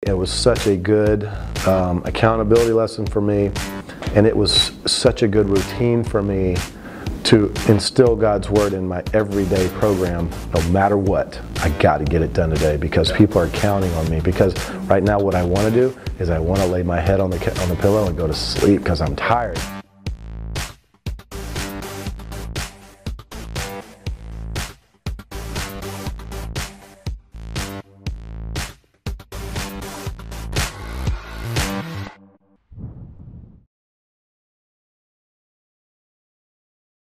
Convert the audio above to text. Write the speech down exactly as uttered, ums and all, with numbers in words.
It was such a good um, accountability lesson for me, and it was such a good routine for me to instill God's Word in my everyday program. No matter what, I got to get it done today because people are counting on me. Because right now what I want to do is I want to lay my head on the, on the pillow and go to sleep because I'm tired.